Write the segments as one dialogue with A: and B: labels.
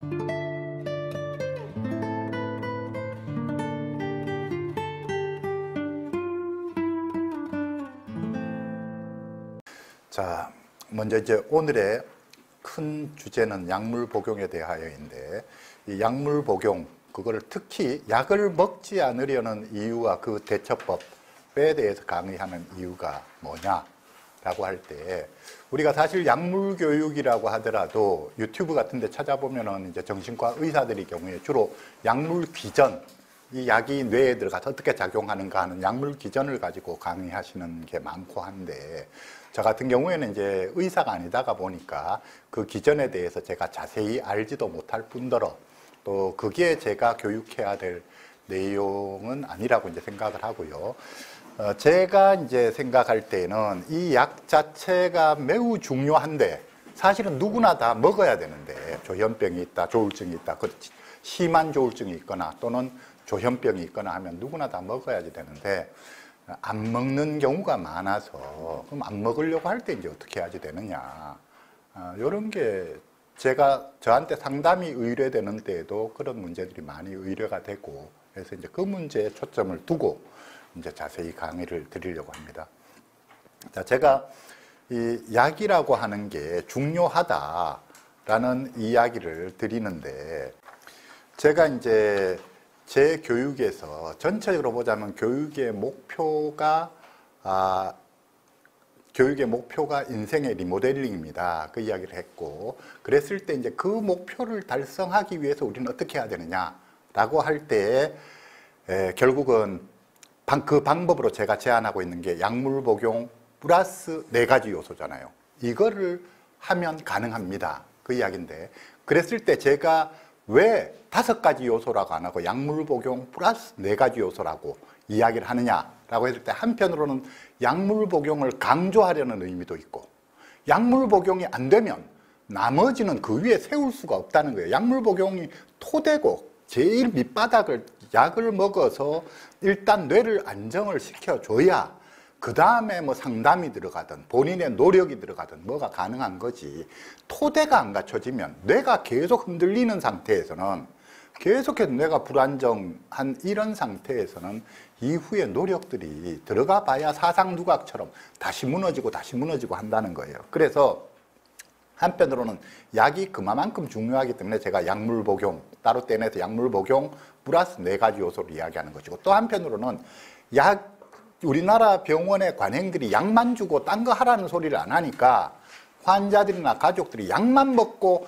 A: 자, 먼저 이제 오늘의 큰 주제는 약물 복용에 대하여인데, 이 약물 복용, 그거를 특히 약을 먹지 않으려는 이유와 그 대처법에 대해서 강의하는 이유가 뭐냐라고 할 때, 우리가 사실 약물 교육이라고 하더라도 유튜브 같은 데 찾아보면은 이제 정신과 의사들의 경우에 주로 약물 기전, 이 약이 뇌에 들어가서 어떻게 작용하는가 하는 약물 기전을 가지고 강의하시는 게 많고 한데, 저 같은 경우에는 이제 의사가 아니다가 보니까 그 기전에 대해서 제가 자세히 알지도 못할 뿐더러 또 그게 제가 교육해야 될 내용은 아니라고 이제 생각을 하고요. 제가 이제 생각할 때는 이 약 자체가 매우 중요한데, 사실은 누구나 다 먹어야 되는데, 조현병이 있다, 조울증이 있다, 심한 조울증이 있거나 또는 조현병이 있거나 하면 누구나 다 먹어야지 되는데, 안 먹는 경우가 많아서, 그럼 안 먹으려고 할 때 이제 어떻게 해야지 되느냐, 이런 게 제가 저한테 상담이 의뢰되는 때에도 그런 문제들이 많이 의뢰가 되고, 그래서 이제 그 문제에 초점을 두고 이제 자세히 강의를 드리려고 합니다. 자, 제가 이 약이라고 하는 게 중요하다라는 이야기를 드리는데, 제가 이제 제 교육에서 전체적으로 보자면 교육의 목표가 인생의 리모델링입니다. 그 이야기를 했고, 그랬을 때 이제 그 목표를 달성하기 위해서 우리는 어떻게 해야 되느냐라고 할 때, 결국은 그 방법으로 제가 제안하고 있는 게 약물 복용 플러스 4가지 요소잖아요. 이거를 하면 가능합니다. 그 이야기인데, 그랬을 때 제가 왜 5가지 요소라고 안 하고 약물 복용 플러스 4가지 요소라고 이야기를 하느냐라고 했을 때, 한편으로는 약물 복용을 강조하려는 의미도 있고, 약물 복용이 안 되면 나머지는 그 위에 세울 수가 없다는 거예요. 약물 복용이 토대고 제일 밑바닥을 약을 먹어서 일단 뇌를 안정을 시켜줘야 그 다음에 뭐 상담이 들어가든 본인의 노력이 들어가든 뭐가 가능한 거지, 토대가 안 갖춰지면 뇌가 계속 흔들리는 상태에서는, 계속해서 뇌가 불안정한 이런 상태에서는 이후에 노력들이 들어가 봐야 사상누각처럼 다시 무너지고 다시 무너지고 한다는 거예요. 그래서 한편으로는 약이 그만큼 중요하기 때문에 제가 약물 복용, 따로 떼내서 약물 복용 플러스 4가지 요소를 이야기하는 것이고, 또 한편으로는 우리나라 병원의 관행들이 약만 주고 딴 거 하라는 소리를 안 하니까 환자들이나 가족들이 약만 먹고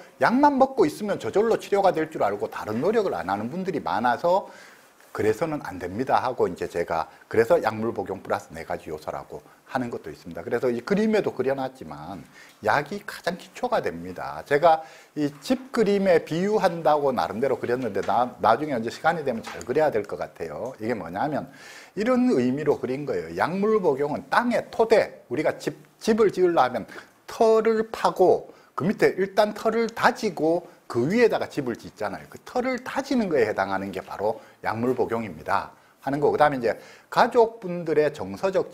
A: 있으면 저절로 치료가 될 줄 알고 다른 노력을 안 하는 분들이 많아서, 그래서는 안 됩니다 하고 이제 제가 그래서 약물 복용 플러스 4가지 요소라고 하는 것도 있습니다. 그래서 이 그림에도 그려놨지만 약이 가장 기초가 됩니다. 제가 이 집 그림에 비유한다고 나름대로 그렸는데 나중에 이제 시간이 되면 잘 그려야 될 것 같아요. 이게 뭐냐면 이런 의미로 그린 거예요. 약물 복용은 땅의 토대, 우리가 집을 지으려면 털을 파고 그 밑에 일단 털을 다지고 그 위에다가 집을 짓잖아요. 그 털을 다지는 거에 해당하는 게 바로 약물 복용입니다 하는 거. 그 다음에 이제 가족분들의 정서적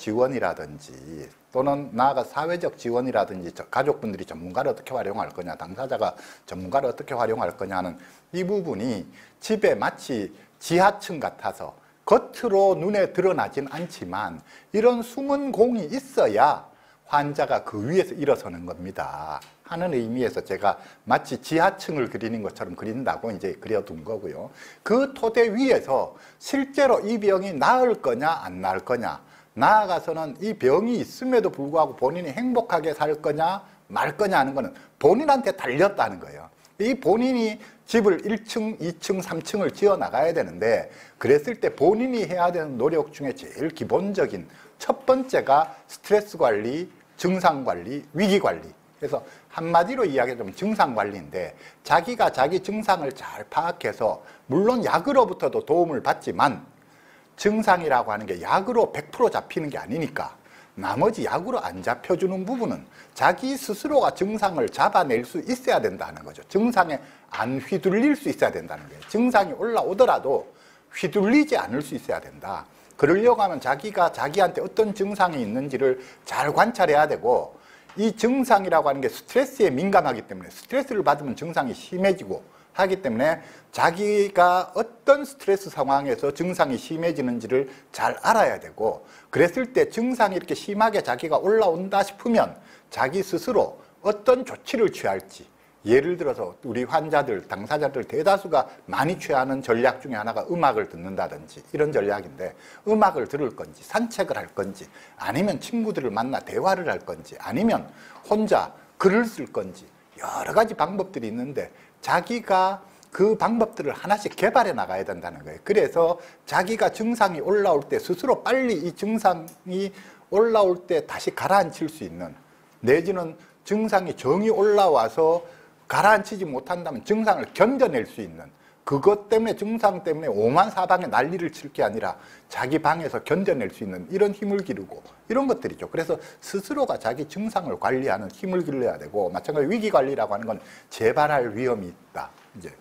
A: 지원이라든지 또는 나아가 사회적 지원이라든지 가족분들이 전문가를 어떻게 활용할 거냐, 당사자가 전문가를 어떻게 활용할 거냐 하는 이 부분이 집에 마치 지하층 같아서 겉으로 눈에 드러나진 않지만 이런 숨은 공이 있어야 환자가 그 위에서 일어서는 겁니다 하는 의미에서 제가 마치 지하층을 그리는 것처럼 그린다고 이제 그려둔 거고요. 그 토대 위에서 실제로 이 병이 나을 거냐 안 나을 거냐, 나아가서는 이 병이 있음에도 불구하고 본인이 행복하게 살 거냐 말 거냐 하는 거는 본인한테 달렸다는 거예요. 이 본인이 집을 1층, 2층, 3층을 지어 나가야 되는데, 그랬을 때 본인이 해야 되는 노력 중에 제일 기본적인 첫 번째가 스트레스 관리, 증상 관리, 위기 관리. 그래서 한마디로 이야기하자면 증상 관리인데, 자기가 자기 증상을 잘 파악해서 물론 약으로부터도 도움을 받지만 증상이라고 하는 게 약으로 100% 잡히는 게 아니니까 나머지 약으로 안 잡혀주는 부분은 자기 스스로가 증상을 잡아낼 수 있어야 된다는 거죠. 증상에 안 휘둘릴 수 있어야 된다는 거예요. 증상이 올라오더라도 휘둘리지 않을 수 있어야 된다. 그러려고 하면 자기가 자기한테 어떤 증상이 있는지를 잘 관찰해야 되고, 이 증상이라고 하는 게 스트레스에 민감하기 때문에 스트레스를 받으면 증상이 심해지고 하기 때문에 자기가 어떤 스트레스 상황에서 증상이 심해지는지를 잘 알아야 되고, 그랬을 때 증상이 이렇게 심하게 자기가 올라온다 싶으면 자기 스스로 어떤 조치를 취할지, 예를 들어서 우리 환자들, 당사자들 대다수가 많이 취하는 전략 중에 하나가 음악을 듣는다든지 이런 전략인데, 음악을 들을 건지 산책을 할 건지 아니면 친구들을 만나 대화를 할 건지 아니면 혼자 글을 쓸 건지 여러 가지 방법들이 있는데 자기가 그 방법들을 하나씩 개발해 나가야 된다는 거예요. 그래서 자기가 증상이 올라올 때 스스로 빨리 이 증상이 올라올 때 다시 가라앉힐 수 있는, 내지는 증상이 정이 올라와서 가라앉히지 못한다면 증상을 견뎌낼 수 있는, 그것 때문에 증상 때문에 오만사방에 난리를 칠 게 아니라 자기 방에서 견뎌낼 수 있는 이런 힘을 기르고 이런 것들이죠. 그래서 스스로가 자기 증상을 관리하는 힘을 길러야 되고, 마찬가지로 위기관리라고 하는 건 재발할 위험이 있다 이제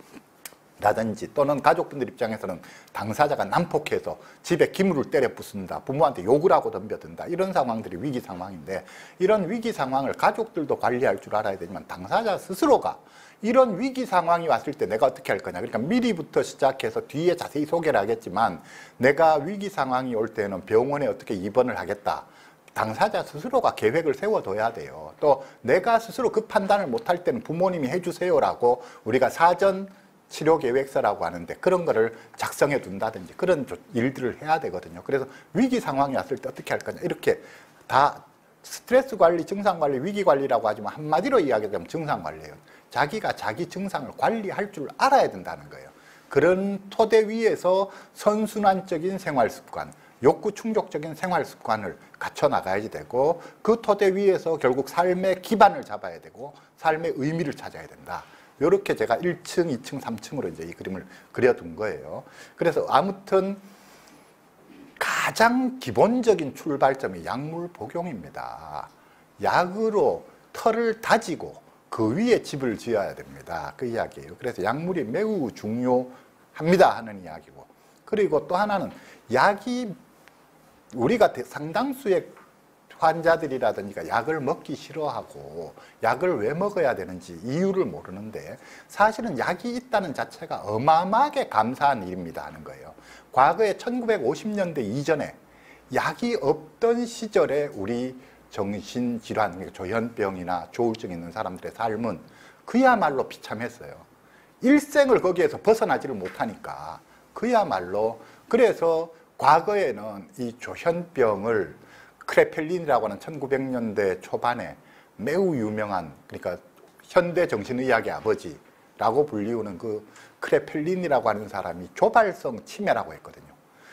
A: 라든지, 또는 가족분들 입장에서는 당사자가 난폭해서 집에 기물을 때려 부순다, 부모한테 욕을 하고 덤벼든다, 이런 상황들이 위기 상황인데, 이런 위기 상황을 가족들도 관리할 줄 알아야 되지만 당사자 스스로가 이런 위기 상황이 왔을 때 내가 어떻게 할 거냐, 그러니까 미리부터 시작해서 뒤에 자세히 소개를 하겠지만, 내가 위기 상황이 올 때는 병원에 어떻게 입원을 하겠다, 당사자 스스로가 계획을 세워둬야 돼요. 또 내가 스스로 그 판단을 못할 때는 부모님이 해주세요라고 우리가 사전 치료계획서라고 하는데 그런 거를 작성해 둔다든지 그런 일들을 해야 되거든요. 그래서 위기 상황이 왔을 때 어떻게 할 거냐, 이렇게 다 스트레스 관리, 증상 관리, 위기 관리라고 하지만 한마디로 이야기하면 증상 관리예요. 자기가 자기 증상을 관리할 줄 알아야 된다는 거예요. 그런 토대 위에서 선순환적인 생활 습관, 욕구 충족적인 생활 습관을 갖춰 나가야지 되고, 그 토대 위에서 결국 삶의 기반을 잡아야 되고 삶의 의미를 찾아야 된다. 이렇게 제가 1층, 2층, 3층으로 이제 이 그림을 그려둔 거예요. 그래서 아무튼 가장 기본적인 출발점이 약물 복용입니다. 약으로 털을 다지고 그 위에 집을 지어야 됩니다. 그 이야기예요. 그래서 약물이 매우 중요합니다 하는 이야기고, 그리고 또 하나는 약이, 우리가 상당수의 환자들이라든가 약을 먹기 싫어하고 약을 왜 먹어야 되는지 이유를 모르는데, 사실은 약이 있다는 자체가 어마어마하게 감사한 일입니다 하는 거예요. 과거에 1950년대 이전에 약이 없던 시절에 우리 정신질환, 그러니까 조현병이나 조울증 있는 사람들의 삶은 그야말로 비참했어요. 일생을 거기에서 벗어나지를 못하니까 그야말로. 그래서 과거에는 이 조현병을 크레펠린이라고 하는 1900년대 초반에 매우 유명한, 그러니까 현대 정신의학의 아버지라고 불리우는 그 크레펠린이라고 하는 사람이 조발성 치매라고 했거든요.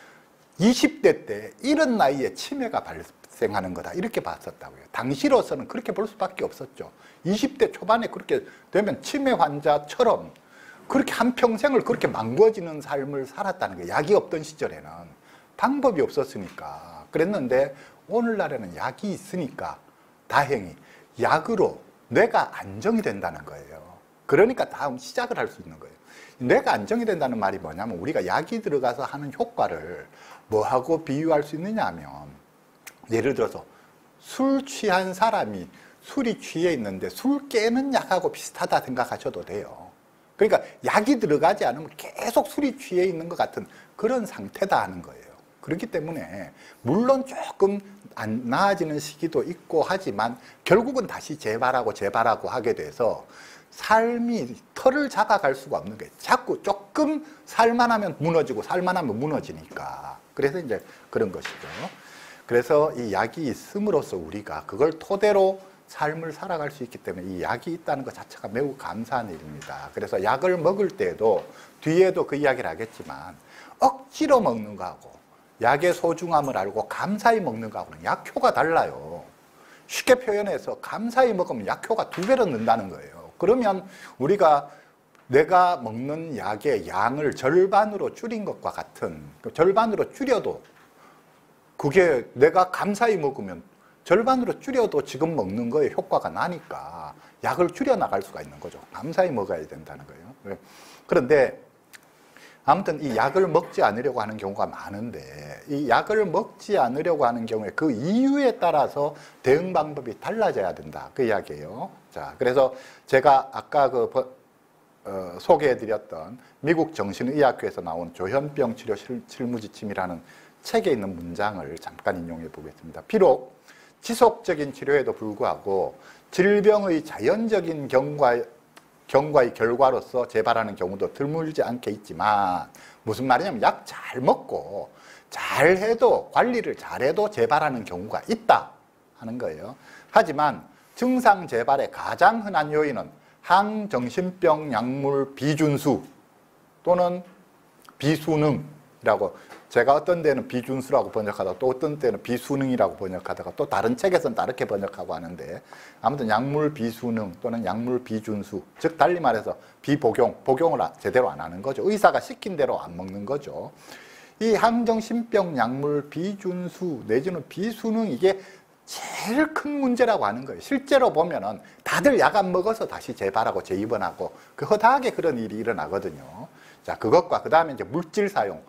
A: 20대 때 이런 나이에 치매가 발생하는 거다 이렇게 봤었다고요. 당시로서는 그렇게 볼 수밖에 없었죠. 20대 초반에 그렇게 되면 치매 환자처럼 그렇게 한평생을 그렇게 망가지는 삶을 살았다는 거예요. 약이 없던 시절에는 방법이 없었으니까. 그랬는데 오늘날에는 약이 있으니까 다행히 약으로 뇌가 안정이 된다는 거예요. 그러니까 다음 시작을 할 수 있는 거예요. 뇌가 안정이 된다는 말이 뭐냐면, 우리가 약이 들어가서 하는 효과를 뭐하고 비유할 수 있느냐 하면, 예를 들어서 술 취한 사람이 술이 취해 있는데 술 깨는 약하고 비슷하다 생각하셔도 돼요. 그러니까 약이 들어가지 않으면 계속 술이 취해 있는 것 같은 그런 상태다 하는 거예요. 그렇기 때문에 물론 조금 안 나아지는 시기도 있고 하지만 결국은 다시 재발하고 하게 돼서 삶이 털을 잡아갈 수가 없는 거예요. 자꾸 조금 살만하면 무너지고 살만하면 무너지니까. 그래서 이제 그런 것이죠. 그래서 이 약이 있음으로써 우리가 그걸 토대로 삶을 살아갈 수 있기 때문에 이 약이 있다는 것 자체가 매우 감사한 일입니다. 그래서 약을 먹을 때도 뒤에도 그 이야기를 하겠지만, 억지로 먹는 거하고 약의 소중함을 알고 감사히 먹는 거하고는 약효가 달라요. 쉽게 표현해서 감사히 먹으면 약효가 2배로 는다는 거예요. 그러면 우리가 내가 먹는 약의 양을 절반으로 줄인 것과 같은, 절반으로 줄여도 그게 내가 감사히 먹으면 절반으로 줄여도 지금 먹는 거에 효과가 나니까 약을 줄여나갈 수가 있는 거죠. 감사히 먹어야 된다는 거예요. 그런데 아무튼 이 약을 먹지 않으려고 하는 경우가 많은데, 이 약을 먹지 않으려고 하는 경우에 그 이유에 따라서 대응 방법이 달라져야 된다 그 이야기예요. 자, 그래서 제가 아까 그 소개해드렸던 미국 정신의학회에서 나온 조현병 치료 실무지침이라는 책에 있는 문장을 잠깐 인용해 보겠습니다. 비록 지속적인 치료에도 불구하고 질병의 자연적인 경과의 결과로서 재발하는 경우도 드물지 않게 있지만, 무슨 말이냐면 약 잘 먹고 잘해도, 관리를 잘해도 재발하는 경우가 있다 하는 거예요. 하지만 증상 재발의 가장 흔한 요인은 항정신병 약물 비준수 또는 비수능이라고, 제가 어떤 데는 비준수라고 번역하다가 또 어떤 때는 비수능이라고 번역하다가 또 다른 책에서는 다르게 번역하고 하는데, 아무튼 약물 비수능 또는 약물 비준수, 즉 달리 말해서 복용을 제대로 안 하는 거죠. 의사가 시킨 대로 안 먹는 거죠. 이 항정신병 약물 비준수 내지는 비수능, 이게 제일 큰 문제라고 하는 거예요. 실제로 보면은 다들 약 안 먹어서 다시 재발하고 재입원하고 허다하게 그런 일이 일어나거든요. 자, 그것과 그 다음에 이제 물질 사용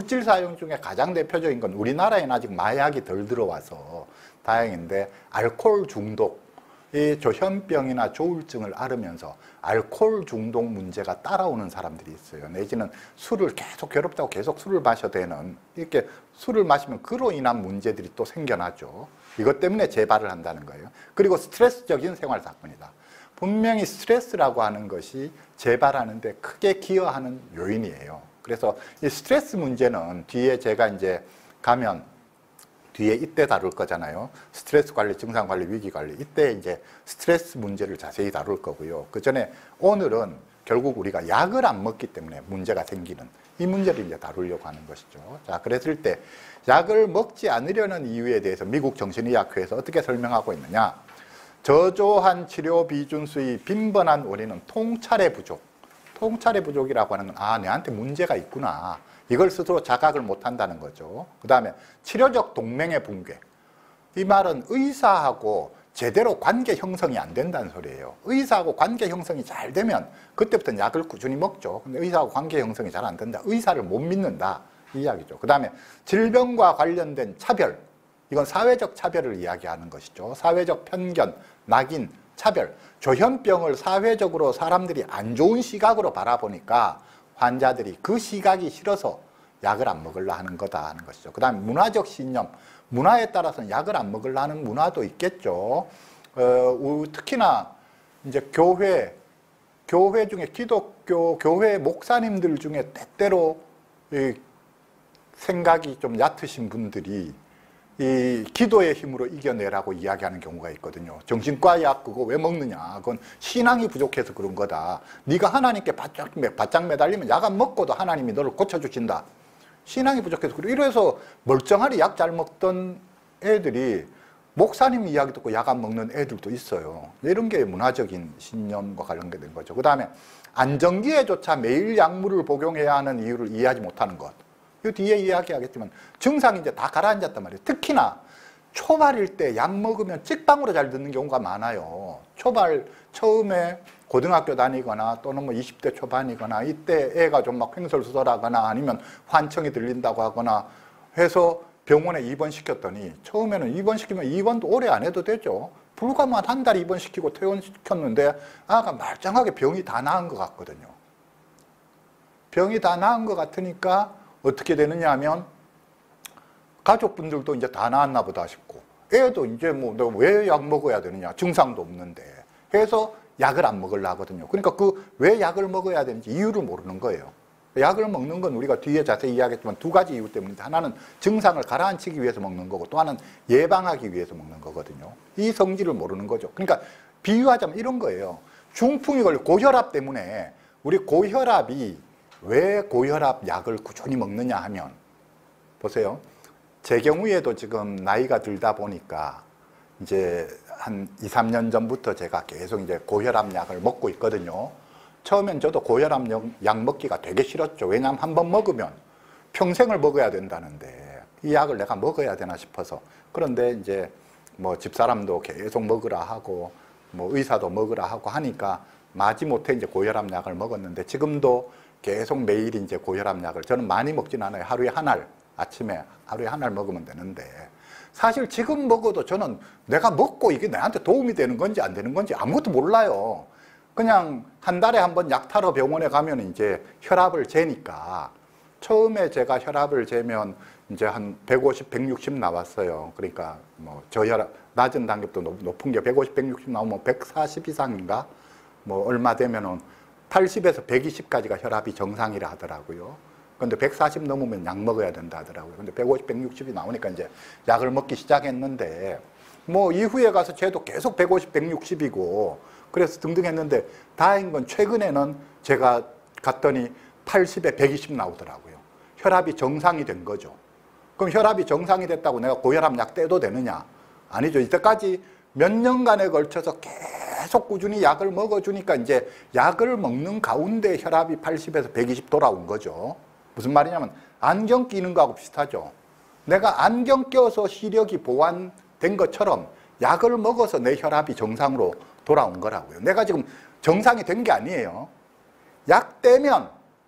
A: 중에 가장 대표적인 건, 우리나라에는 아직 마약이 덜 들어와서 다행인데, 알코올 중독, 이 조현병이나 조울증을 앓으면서 알코올 중독 문제가 따라오는 사람들이 있어요. 내지는 술을 계속 괴롭다고 계속 술을 마셔야 되는, 이렇게 술을 마시면 그로 인한 문제들이 또 생겨나죠. 이것 때문에 재발을 한다는 거예요. 그리고 스트레스적인 생활 사건이다. 분명히 스트레스라고 하는 것이 재발하는 데 크게 기여하는 요인이에요. 그래서 이 스트레스 문제는 뒤에 제가 이제 가면 뒤에 이때 다룰 거잖아요. 스트레스 관리, 증상 관리, 위기 관리. 이때 이제 스트레스 문제를 자세히 다룰 거고요. 그 전에 오늘은 결국 우리가 약을 안 먹기 때문에 문제가 생기는 이 문제를 이제 다루려고 하는 것이죠. 자, 그랬을 때 약을 먹지 않으려는 이유에 대해서 미국 정신의학회에서 어떻게 설명하고 있느냐. 저조한 치료 비준수의 빈번한 원인은 통찰의 부족. 통찰의 부족이라고 하는 건, 내한테 문제가 있구나, 이걸 스스로 자각을 못한다는 거죠. 그 다음에 치료적 동맹의 붕괴. 이 말은 의사하고 제대로 관계 형성이 안 된다는 소리예요. 의사하고 관계 형성이 잘 되면 그때부터 약을 꾸준히 먹죠. 근데 의사하고 관계 형성이 잘 안 된다, 의사를 못 믿는다, 이 이야기죠. 그 다음에 질병과 관련된 차별, 이건 사회적 차별을 이야기하는 것이죠. 사회적 편견, 낙인, 차별. 조현병을 사회적으로 사람들이 안 좋은 시각으로 바라보니까 환자들이 그 시각이 싫어서 약을 안 먹으려 하는 거다 하는 것이죠. 그 다음에 문화적 신념. 문화에 따라서는 약을 안 먹으려 하는 문화도 있겠죠. 특히나 이제 교회 중에, 기독교 교회 목사님들 중에 때때로 생각이 좀 얕으신 분들이 이 기도의 힘으로 이겨내라고 이야기하는 경우가 있거든요. 정신과 약 그거 왜 먹느냐, 그건 신앙이 부족해서 그런 거다. 네가 하나님께 바짝 매달리면 약 안 먹고도 하나님이 너를 고쳐주신다. 신앙이 부족해서 그래. 이래서 멀쩡하게 약 잘 먹던 애들이 목사님 이야기 듣고 약 안 먹는 애들도 있어요. 이런 게 문화적인 신념과 관련된 거죠. 그 다음에 안정기에조차 매일 약물을 복용해야 하는 이유를 이해하지 못하는 것. 이 뒤에 이야기하겠지만 증상이 이제 다 가라앉았단 말이에요. 특히나 초발일 때 약 먹으면 찍방으로 잘 듣는 경우가 많아요. 초발 처음에 고등학교 다니거나 또는 뭐 20대 초반이거나 이때 애가 좀 막 횡설수설하거나 아니면 환청이 들린다고 하거나 해서 병원에 입원시켰더니, 처음에는 입원시키면 입원도 오래 안 해도 되죠. 불과 한 달 입원시키고 퇴원시켰는데 아가 말짱하게 병이 다 나은 것 같거든요. 병이 다 나은 것 같으니까 어떻게 되느냐 하면 가족분들도 이제 다 나았나 보다 싶고, 애도 이제 뭐 너 왜 약 먹어야 되느냐, 증상도 없는데 해서 약을 안 먹으려 하거든요. 그러니까 그 왜 약을 먹어야 되는지 이유를 모르는 거예요. 약을 먹는 건 우리가 뒤에 자세히 이야기했지만 두 가지 이유 때문인데, 하나는 증상을 가라앉히기 위해서 먹는 거고 또 하나는 예방하기 위해서 먹는 거거든요. 이 성질을 모르는 거죠. 그러니까 비유하자면 이런 거예요. 중풍이 걸려 고혈압 때문에, 우리 고혈압이 왜 고혈압 약을 꾸준히 먹느냐 하면, 보세요. 제 경우에도 지금 나이가 들다 보니까 이제 한 2, 3년 전부터 제가 계속 이제 고혈압 약을 먹고 있거든요. 처음엔 저도 고혈압 약 먹기가 되게 싫었죠. 왜냐하면 한번 먹으면 평생을 먹어야 된다는데 이 약을 내가 먹어야 되나 싶어서. 그런데 이제 뭐 집사람도 계속 먹으라 하고 뭐 의사도 먹으라 하고 하니까 마지못해 이제 고혈압 약을 먹었는데, 지금도 계속 매일 이제 고혈압 약을, 저는 많이 먹진 않아요. 하루에 한 알, 아침에 하루에 한 알 먹으면 되는데, 사실 지금 먹어도 저는 내가 먹고 이게 나한테 도움이 되는 건지 안 되는 건지 아무것도 몰라요. 그냥 한 달에 한 번 약 타러 병원에 가면 이제 혈압을 재니까 처음에 제가 혈압을 재면 이제 한 150, 160 나왔어요. 그러니까 뭐 저혈압 낮은 단계도 높은 게 150, 160 나오면 140 이상인가? 뭐 얼마 되면은 80에서 120까지가 혈압이 정상이라 하더라고요. 근데 140 넘으면 약 먹어야 된다 하더라고요. 근데 150, 160이 나오니까 이제 약을 먹기 시작했는데 뭐 이후에 가서 쟤도 계속 150, 160이고 그래서 등등 했는데 다행인 건 최근에는 제가 갔더니 80에 120 나오더라고요. 혈압이 정상이 된 거죠. 그럼 혈압이 정상이 됐다고 내가 고혈압 약 떼도 되느냐? 아니죠. 이때까지 몇 년간에 걸쳐서 계속 꾸준히 약을 먹어주니까 이제 약을 먹는 가운데 혈압이 80에서 120 돌아온 거죠. 무슨 말이냐면 안경 끼는 거하고 비슷하죠. 내가 안경 껴서 시력이 보완된 것처럼 약을 먹어서 내 혈압이 정상으로 돌아온 거라고요. 내가 지금 정상이 된 게 아니에요. 약 떼면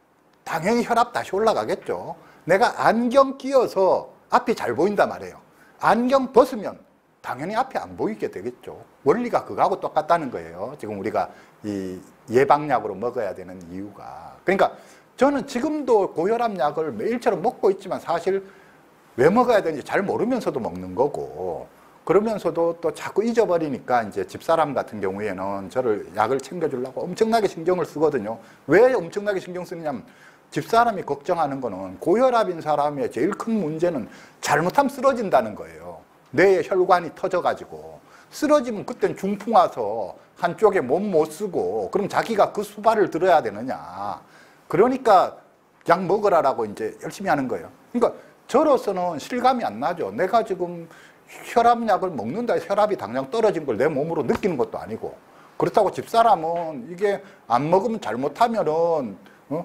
A: 당연히 혈압 다시 올라가겠죠. 내가 안경 끼어서 앞이 잘 보인단 말이에요. 안경 벗으면 당연히 앞이 안 보이게 되겠죠. 원리가 그거하고 똑같다는 거예요. 지금 우리가 이 예방약으로 먹어야 되는 이유가. 그러니까 저는 지금도 고혈압 약을 매일처럼 먹고 있지만 사실 왜 먹어야 되는지 잘 모르면서도 먹는 거고, 그러면서도 또 자꾸 잊어버리니까 이제 집사람 같은 경우에는 저를 약을 챙겨주려고 엄청나게 신경을 쓰거든요. 왜 엄청나게 신경 쓰느냐면 집사람이 걱정하는 거는 고혈압인 사람의 제일 큰 문제는 잘못하면 쓰러진다는 거예요. 뇌의 혈관이 터져가지고 쓰러지면 그땐 중풍 와서 한쪽에 몸 못 쓰고 그럼 자기가 그 수발을 들어야 되느냐. 그러니까 약 먹으라라고 이제 열심히 하는 거예요. 그러니까 저로서는 실감이 안 나죠. 내가 지금 혈압약을 먹는다 해서 혈압이 당장 떨어진 걸 내 몸으로 느끼는 것도 아니고, 그렇다고 집사람은 이게 안 먹으면 잘못하면은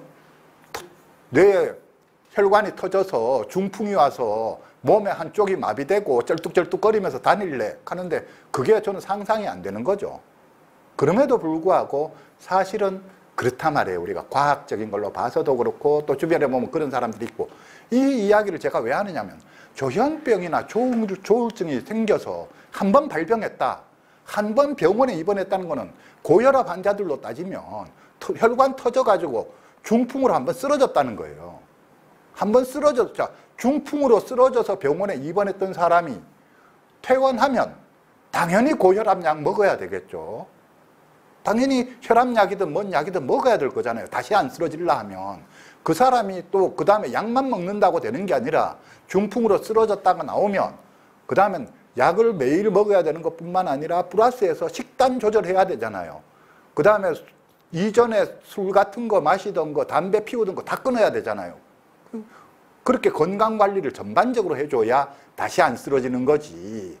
A: 뇌에 혈관이 터져서 중풍이 와서 몸의 한쪽이 마비되고 쩔뚝쩔뚝거리면서 다닐래 하는데 그게 저는 상상이 안 되는 거죠. 그럼에도 불구하고 사실은 그렇단 말이에요. 우리가 과학적인 걸로 봐서도 그렇고 또 주변에 보면 그런 사람들이 있고. 이 이야기를 제가 왜 하느냐면 조현병이나 조울증이 생겨서 한 번 발병했다, 한 번 병원에 입원했다는 거는 고혈압 환자들로 따지면 혈관 터져가지고 중풍으로 한 번 쓰러졌다는 거예요. 한 번 쓰러졌자 중풍으로 쓰러져서 병원에 입원했던 사람이 퇴원하면 당연히 고혈압 약 먹어야 되겠죠. 당연히 혈압약이든 뭔 약이든 먹어야 될 거잖아요. 다시 안 쓰러질라 하면. 그 사람이 또 그 다음에 약만 먹는다고 되는 게 아니라 중풍으로 쓰러졌다가 나오면 그 다음엔 약을 매일 먹어야 되는 것뿐만 아니라 플러스해서 식단 조절해야 되잖아요. 그 다음에 이전에 술 같은 거 마시던 거, 담배 피우던 거 다 끊어야 되잖아요. 그렇게 건강관리를 전반적으로 해줘야 다시 안 쓰러지는 거지.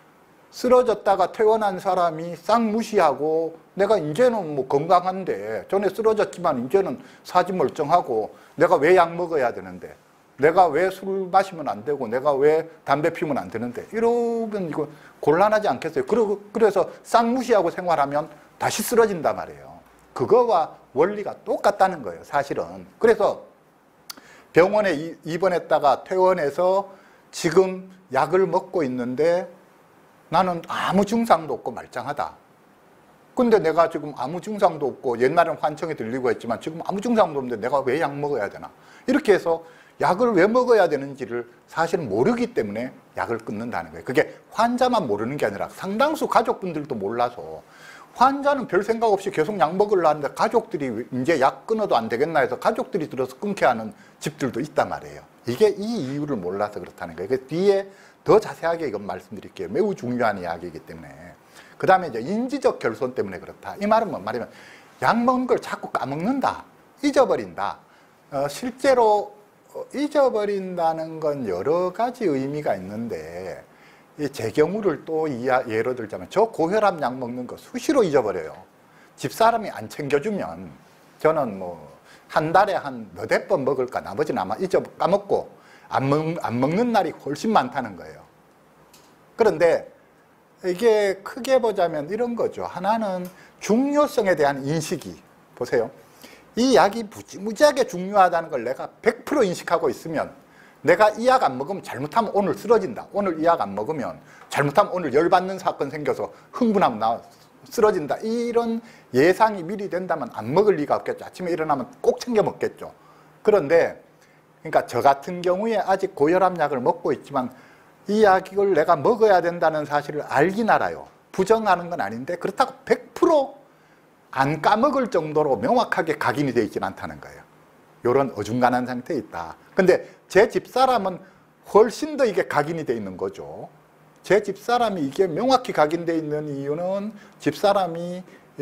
A: 쓰러졌다가 퇴원한 사람이 싹 무시하고 내가 이제는 뭐 건강한데 전에 쓰러졌지만 이제는 사지 멀쩡하고 내가 왜 약 먹어야 되는데, 내가 왜 술 마시면 안 되고 내가 왜 담배 피우면 안 되는데, 이러면 이거 곤란하지 않겠어요? 그래서 싹 무시하고 생활하면 다시 쓰러진단 말이에요. 그거와 원리가 똑같다는 거예요, 사실은. 그래서 병원에 입원했다가 퇴원해서 지금 약을 먹고 있는데 나는 아무 증상도 없고 말짱하다. 근데 내가 지금 아무 증상도 없고, 옛날에는 환청이 들리고 했지만 지금 아무 증상도 없는데 내가 왜 약 먹어야 되나. 이렇게 해서 약을 왜 먹어야 되는지를 사실은 모르기 때문에 약을 끊는다는 거예요. 그게 환자만 모르는 게 아니라 상당수 가족분들도 몰라서, 환자는 별 생각 없이 계속 약 먹으려 하는데 가족들이 이제 약 끊어도 안 되겠나 해서 가족들이 들어서 끊게 하는 집들도 있단 말이에요. 이게 이 이유를 몰라서 그렇다는 거예요. 그 뒤에 더 자세하게 이건 말씀드릴게요. 매우 중요한 이야기이기 때문에. 그 다음에 이제 인지적 결손 때문에 그렇다. 이 말은 뭔 말이냐면 약 먹는 걸 자꾸 까먹는다, 잊어버린다. 실제로 잊어버린다는 건 여러 가지 의미가 있는데, 제 경우를 또 예로 들자면 저 고혈압 약 먹는 거 수시로 잊어버려요. 집사람이 안 챙겨주면 저는 뭐 한 달에 한 몇백 번 먹을까, 나머지는 아마 까먹고 안 먹는 날이 훨씬 많다는 거예요. 그런데 이게 크게 보자면 이런 거죠. 하나는 중요성에 대한 인식이, 보세요. 이 약이 무지하게 중요하다는 걸 내가 100% 인식하고 있으면, 내가 이 약 안 먹으면 잘못하면 오늘 쓰러진다, 오늘 이 약 안 먹으면 잘못하면 오늘 열받는 사건 생겨서 흥분하면 나 쓰러진다, 이런 예상이 미리 된다면 안 먹을 리가 없겠죠. 아침에 일어나면 꼭 챙겨 먹겠죠. 그런데 그러니까 저 같은 경우에 아직 고혈압 약을 먹고 있지만 이 약을 내가 먹어야 된다는 사실을 알긴 알아요. 부정하는 건 아닌데 그렇다고 100% 안 까먹을 정도로 명확하게 각인이 되어 있지는 않다는 거예요. 이런 어중간한 상태에 있다. 근데 제 집사람은 훨씬 더 이게 각인이 되어 있는 거죠. 제 집사람이 이게 명확히 각인되어 있는 이유는 집사람이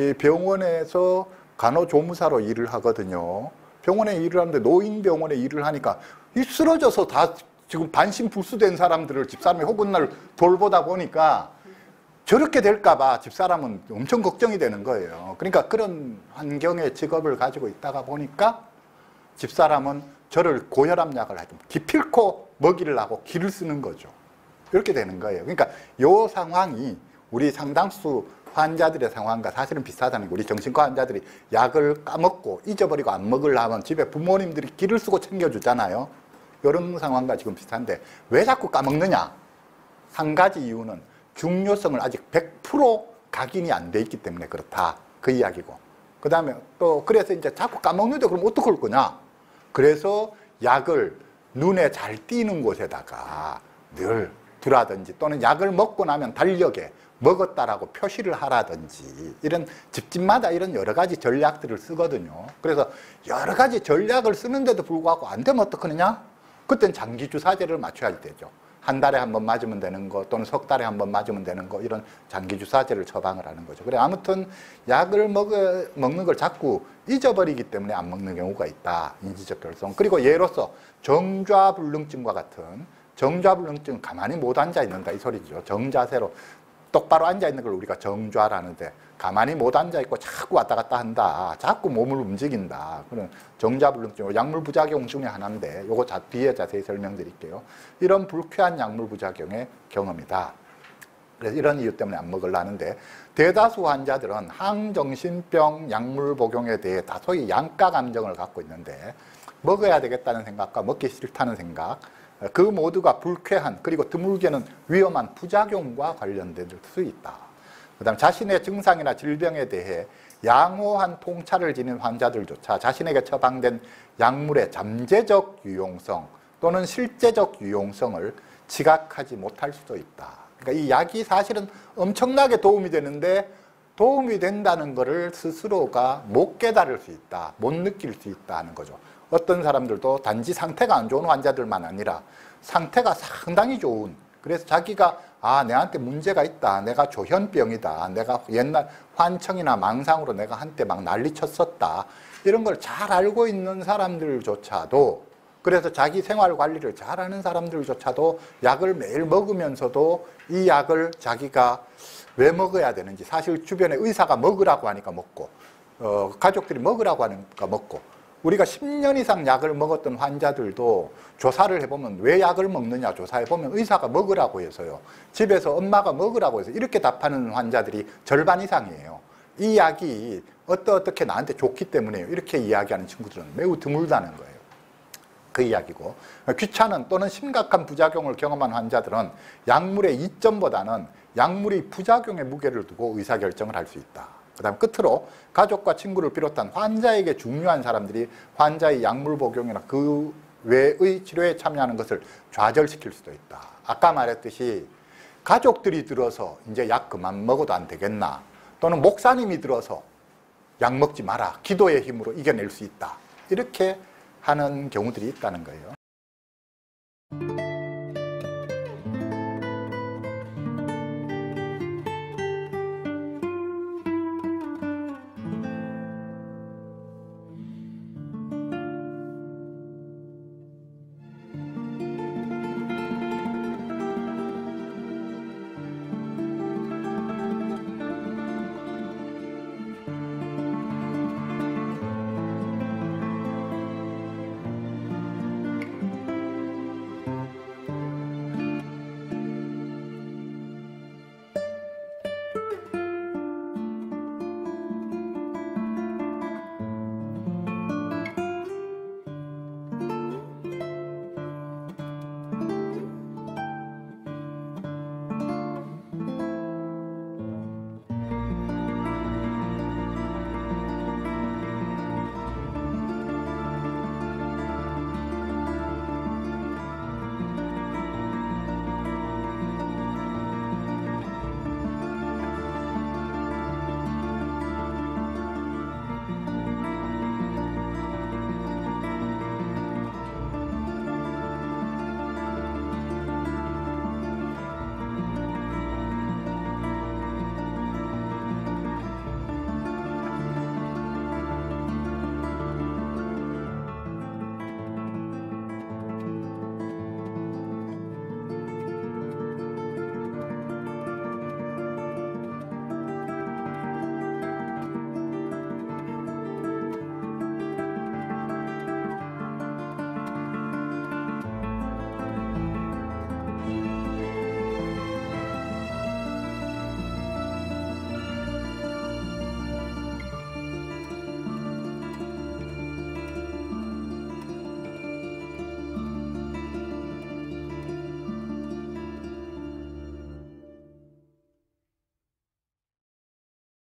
A: 병원에서 간호조무사로 일을 하거든요. 병원에 일을 하는데 노인병원에 일을 하니까 이 쓰러져서 다 지금 반신불수된 사람들을 집사람이 혹은날 돌보다 보니까 저렇게 될까봐 집사람은 엄청 걱정이 되는 거예요. 그러니까 그런 환경의 직업을 가지고 있다가 보니까 집사람은 저를 고혈압 약을 좀 기필코 먹이려고 기를 쓰는 거죠. 이렇게 되는 거예요. 그러니까 이 상황이 우리 상당수 환자들의 상황과 사실은 비슷하다는 거. 우리 정신과 환자들이 약을 까먹고 잊어버리고 안 먹으려면 집에 부모님들이 기를 쓰고 챙겨주잖아요. 이런 상황과 지금 비슷한데 왜 자꾸 까먹느냐? 한 가지 이유는 중요성을 아직 100% 각인이 안 돼 있기 때문에 그렇다. 그 이야기고. 그 다음에 또 그래서 이제 자꾸 까먹는데 그럼 어떡할 거냐? 그래서 약을 눈에 잘 띄는 곳에다가 늘 두라든지 또는 약을 먹고 나면 달력에 먹었다라고 표시를 하라든지 이런 집집마다 이런 여러 가지 전략들을 쓰거든요. 그래서 여러 가지 전략을 쓰는데도 불구하고 안 되면 어떡하느냐? 그땐 장기 주사제를 맞춰야 되죠. 한 달에 한 번 맞으면 되는 거 또는 석 달에 한 번 맞으면 되는 거 이런 장기 주사제를 처방을 하는 거죠. 그래 아무튼 약을 먹는 걸 자꾸 잊어버리기 때문에 안 먹는 경우가 있다. 인지적 결손. 그리고 예로서 정좌불능증과 같은 정좌불능증은 가만히 못 앉아 있는다 이 소리죠. 정자세로 똑바로 앉아 있는 걸 우리가 정좌라는데 가만히 못 앉아 있고 자꾸 왔다 갔다 한다. 자꾸 몸을 움직인다. 그런 정좌불능증, 약물 부작용 중에 하나인데 요거 뒤에 자세히 설명드릴게요. 이런 불쾌한 약물 부작용의 경험이다. 그래서 이런 이유 때문에 안 먹으려는데 대다수 환자들은 항정신병 약물 복용에 대해 다소의 양가 감정을 갖고 있는데 먹어야 되겠다는 생각과 먹기 싫다는 생각, 그 모두가 불쾌한 그리고 드물게는 위험한 부작용과 관련될 수 있다. 그 다음 자신의 증상이나 질병에 대해 양호한 통찰을 지닌 환자들조차 자신에게 처방된 약물의 잠재적 유용성 또는 실제적 유용성을 지각하지 못할 수도 있다. 그러니까 이 약이 사실은 엄청나게 도움이 되는데 도움이 된다는 것을 스스로가 못 깨달을 수 있다, 못 느낄 수 있다 하는 거죠. 어떤 사람들도 단지 상태가 안 좋은 환자들만 아니라 상태가 상당히 좋은, 그래서 자기가 내한테 문제가 있다, 내가 조현병이다, 내가 옛날 환청이나 망상으로 내가 한때 막 난리 쳤었다, 이런 걸 잘 알고 있는 사람들조차도, 그래서 자기 생활 관리를 잘하는 사람들조차도 약을 매일 먹으면서도 이 약을 자기가 왜 먹어야 되는지, 사실 주변에 의사가 먹으라고 하니까 먹고 가족들이 먹으라고 하니까 먹고, 우리가 10년 이상 약을 먹었던 환자들도 조사를 해보면 왜 약을 먹느냐 조사해보면 의사가 먹으라고 해서요, 집에서 엄마가 먹으라고 해서 이렇게 답하는 환자들이 절반 이상이에요. 이 약이 어떻게 나한테 좋기 때문에요, 이렇게 이야기하는 친구들은 매우 드물다는 거예요. 그 이야기고, 귀찮은 또는 심각한 부작용을 경험한 환자들은 약물의 이점보다는 약물이 부작용의 무게를 두고 의사결정을 할 수 있다. 그 다음 끝으로 가족과 친구를 비롯한 환자에게 중요한 사람들이 환자의 약물 복용이나 그 외의 치료에 참여하는 것을 좌절시킬 수도 있다. 아까 말했듯이 가족들이 들어서 이제 약 그만 먹어도 안 되겠나, 또는 목사님이 들어서 약 먹지 마라, 기도의 힘으로 이겨낼 수 있다, 이렇게 하는 경우들이 있다는 거예요.